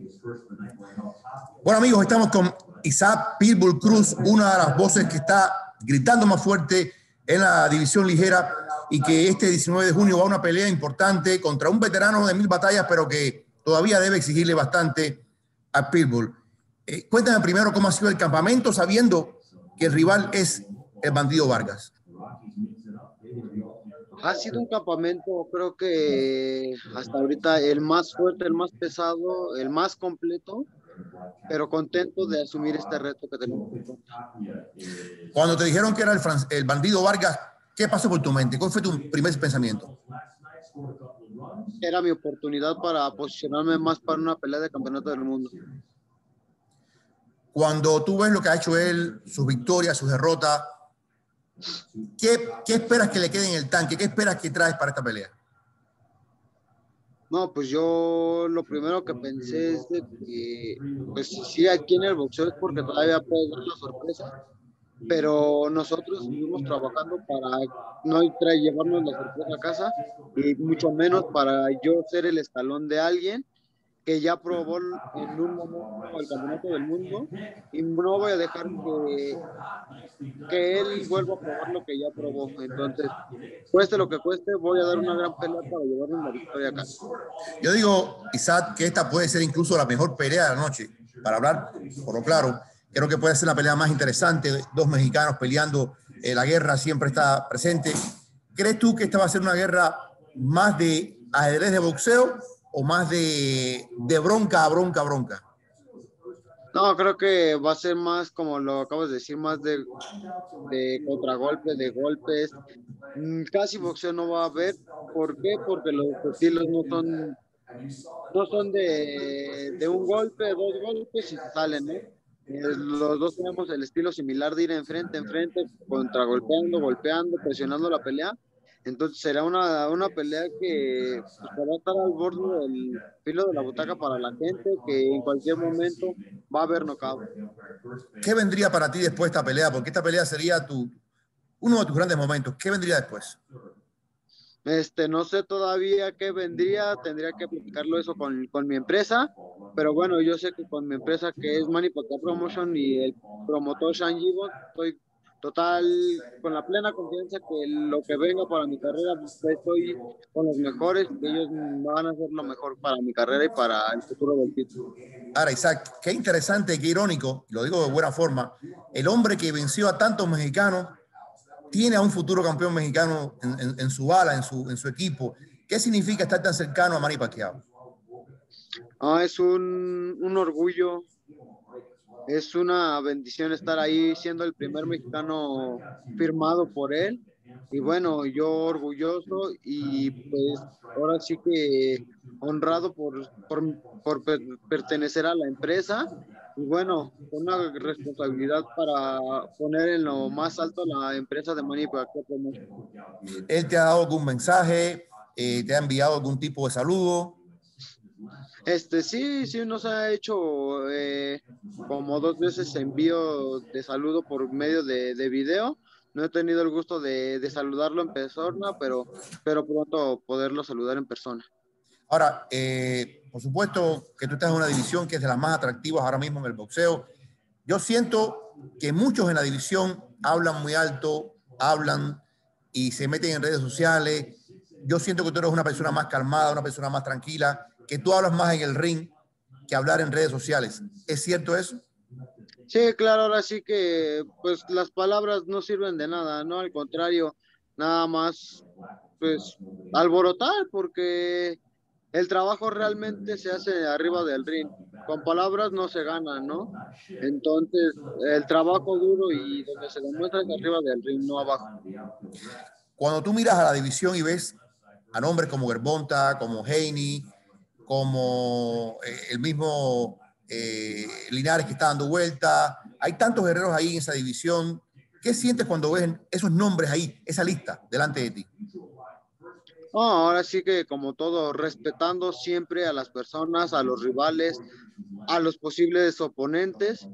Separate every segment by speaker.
Speaker 1: Bueno, amigos, estamos con Isaac Pitbull Cruz, una de las voces que está gritando más fuerte en la división ligera y que este 19 de junio va a una pelea importante contra un veterano de 1000 batallas, pero que todavía debe exigirle bastante a Pitbull. Cuéntame primero cómo ha sido el campamento, sabiendo que el rival es el Bandido Vargas.
Speaker 2: Ha sido un campamento, creo que hasta ahorita el más fuerte, el más pesado, el más completo, pero contento de asumir este reto que tenemos.
Speaker 1: Cuando te dijeron que era el Bandido Vargas, ¿qué pasó por tu mente? ¿Cuál fue tu primer pensamiento?
Speaker 2: Era mi oportunidad para posicionarme más para una pelea de campeonato del mundo.
Speaker 1: Cuando tú ves lo que ha hecho él, sus victorias, sus derrotas, ¿qué esperas que le quede en el tanque? ¿Qué esperas que traes para esta pelea?
Speaker 2: No, pues yo lo primero que pensé es de que, pues sí, aquí en el boxeo es porque todavía puede dar la sorpresa, pero nosotros seguimos trabajando para no llevarnos la sorpresa a casa y mucho menos para yo ser el escalón de alguien que ya probó en un momento el campeonato del mundo y no voy a dejar que él vuelva a probar lo que ya probó. Entonces, cueste lo que cueste, voy a dar una gran pelea para llevarnos la victoria acá.
Speaker 1: Yo digo, Isaac, que esta puede ser incluso la mejor pelea de la noche. Para hablar por lo claro, creo que puede ser la pelea más interesante. Dos mexicanos peleando, la guerra siempre está presente. ¿Crees tú que esta va a ser una guerra más de ajedrez de boxeo o más de bronca a bronca a bronca?
Speaker 2: No, creo que va a ser más, como lo acabas de decir, más de contragolpes, de golpes. Casi boxeo no va a haber. ¿Por qué? Porque los estilos no son de un golpe, dos golpes y se salen, ¿no? Los dos tenemos el estilo similar de ir en frente, contragolpeando, golpeando, presionando la pelea. Entonces será una pelea que pues, va a estar al borde del filo de la butaca para la gente, que en cualquier momento va a haber knockout.
Speaker 1: ¿Qué vendría para ti después de esta pelea? Porque esta pelea sería uno de tus grandes momentos. ¿Qué vendría después?
Speaker 2: No sé todavía qué vendría, tendría que platicarlo eso con mi empresa, pero bueno, yo sé que con mi empresa que es Manny Pacquiao Promotion y el promotor Sean Gibbons, estoy total, con la plena confianza que lo que venga para mi carrera, pues, estoy con los mejores, que ellos van a hacer lo mejor para mi carrera y para el futuro del título.
Speaker 1: Ahora, Isaac, qué interesante, qué irónico, lo digo de buena forma, el hombre que venció a tantos mexicanos tiene a un futuro campeón mexicano en su bala, en su equipo. ¿Qué significa estar tan cercano a Manny Pacquiao?
Speaker 2: Es un orgullo, es una bendición estar ahí siendo el primer mexicano firmado por él. Y bueno, yo orgulloso y pues ahora sí que honrado por pertenecer a la empresa. Y bueno, una responsabilidad para poner en lo más alto la empresa de Manny Pacquiao Promotion.
Speaker 1: ¿Él te ha dado algún mensaje? ¿Te ha enviado algún tipo de saludo?
Speaker 2: Sí, nos ha hecho como 2 veces envío de saludo por medio de video. No he tenido el gusto de saludarlo en persona, pero pronto poderlo saludar en persona.
Speaker 1: Ahora, por supuesto que tú estás en una división que es de las más atractivas ahora mismo en el boxeo. Yo siento que muchos en la división hablan muy alto, hablan y se meten en redes sociales. Yo siento que tú eres una persona más calmada, una persona más tranquila, que tú hablas más en el ring que hablar en redes sociales. ¿Es cierto eso?
Speaker 2: Sí, claro, ahora sí que pues las palabras no sirven de nada, ¿no? Al contrario, nada más pues alborotar, porque el trabajo realmente se hace arriba del ring. Con palabras no se gana, ¿no? Entonces, el trabajo duro y donde se demuestra es arriba del ring, no abajo.
Speaker 1: Cuando tú miras a la división y ves a nombres como Gervonta, como Haney, como el mismo Linares que está dando vuelta, hay tantos guerreros ahí en esa división. ¿Qué sientes cuando ves esos nombres ahí, esa lista delante de ti?
Speaker 2: No, ahora sí que como todo, respetando siempre a las personas, a los rivales, a los posibles oponentes,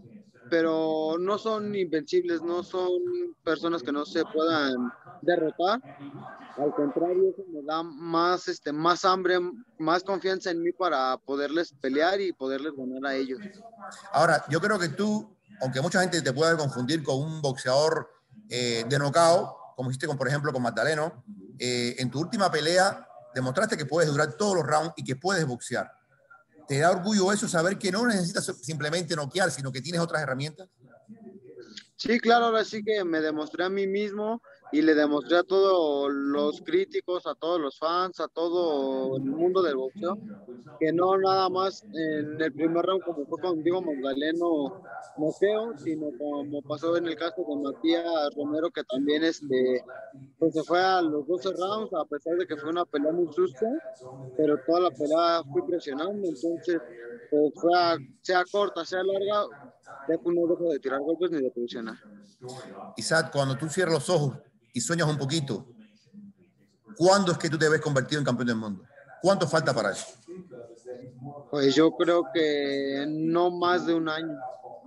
Speaker 2: pero no son invencibles, no son personas que no se puedan derrotar. Al contrario, eso me da más, más hambre, más confianza en mí para poderles pelear y poderles ganar a ellos.
Speaker 1: Ahora, yo creo que tú, aunque mucha gente te pueda confundir con un boxeador de knockout, como hiciste con, por ejemplo, con Magdaleno, en tu última pelea demostraste que puedes durar todos los rounds y que puedes boxear. ¿Te da orgullo eso, saber que no necesitas simplemente noquear, sino que tienes otras herramientas?
Speaker 2: Sí, claro, ahora sí que me demostré a mí mismo y le demostré a todos los críticos, a todos los fans, a todo el mundo del boxeo, que no nada más en el primer round como fue con Diego Magdaleno noqueo, sino como pasó en el caso de Matías Romero, que también pues se fue a los 12 rounds, a pesar de que fue una pelea muy sucia, pero toda la pelea fui presionando, entonces pues sea corta, sea larga, no dejo de tirar golpes ni de presionar.
Speaker 1: Isaac, cuando tú cierras los ojos y sueñas un poquito, ¿cuándo es que tú te ves convertido en campeón del mundo? ¿Cuánto falta para eso?
Speaker 2: Pues yo creo que no más de un año.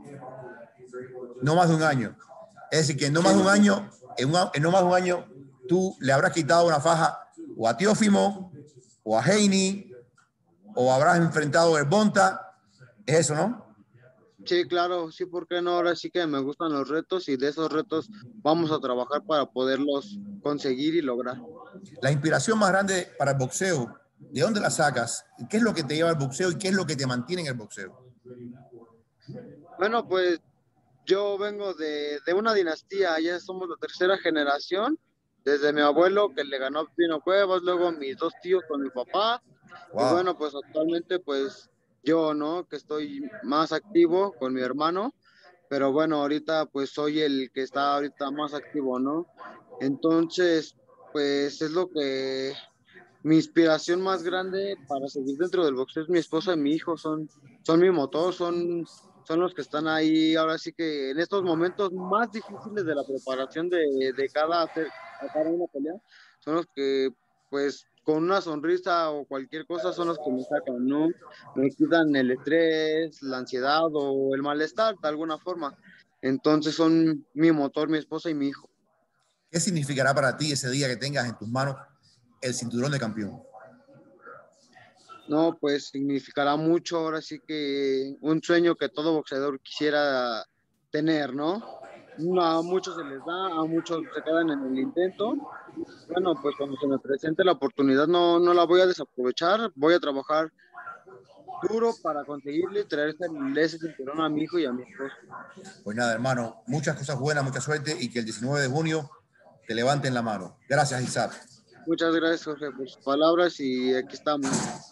Speaker 1: No más de un año. Es decir, que en no más
Speaker 2: Sí,
Speaker 1: de
Speaker 2: no,
Speaker 1: un año, en no más de un año, tú le habrás quitado una faja o a Teófimo, o a Heini, o habrás enfrentado el Bonta. Es eso, ¿no?
Speaker 2: sí, claro, sí, ¿por qué no? Ahora sí que me gustan los retos y de esos retos vamos a trabajar para poderlos conseguir y lograr.
Speaker 1: La inspiración más grande para el boxeo, ¿de dónde la sacas? ¿Qué es lo que te lleva al boxeo y qué es lo que te mantiene en el boxeo?
Speaker 2: Bueno, pues yo vengo de una dinastía, ya somos la tercera generación, desde mi abuelo que le ganó a Pino Cuevas, luego mis dos tíos con mi papá, y
Speaker 1: Wow.
Speaker 2: bueno, pues actualmente pues yo, ¿no? Que estoy más activo con mi hermano, pero bueno, ahorita pues soy el que está ahorita más activo, ¿no? Entonces, pues es lo que mi inspiración más grande para seguir dentro del boxeo es mi esposa y mi hijo, son mi motor, son los que están ahí ahora sí que en estos momentos más difíciles de la preparación de a cada una pelea, son los que pues con una sonrisa o cualquier cosa son los que me sacan, ¿no? Me quitan el estrés, la ansiedad o el malestar de alguna forma. Entonces son mi motor, mi esposa y mi hijo.
Speaker 1: ¿Qué significará para ti ese día que tengas en tus manos el cinturón de campeón?
Speaker 2: No, pues significará mucho, ahora sí que un sueño que todo boxeador quisiera tener, ¿no? No, a muchos se les da, a muchos se quedan en el intento. Bueno, pues cuando se me presente la oportunidad no la voy a desaprovechar, voy a trabajar duro para conseguirle traer ese cinturón a mi hijo y a mi esposo.
Speaker 1: Pues nada, hermano, muchas cosas buenas, mucha suerte y que el 19 de junio te levanten la mano. Gracias, Isaac.
Speaker 2: Muchas gracias, Jorge, por sus palabras y aquí estamos.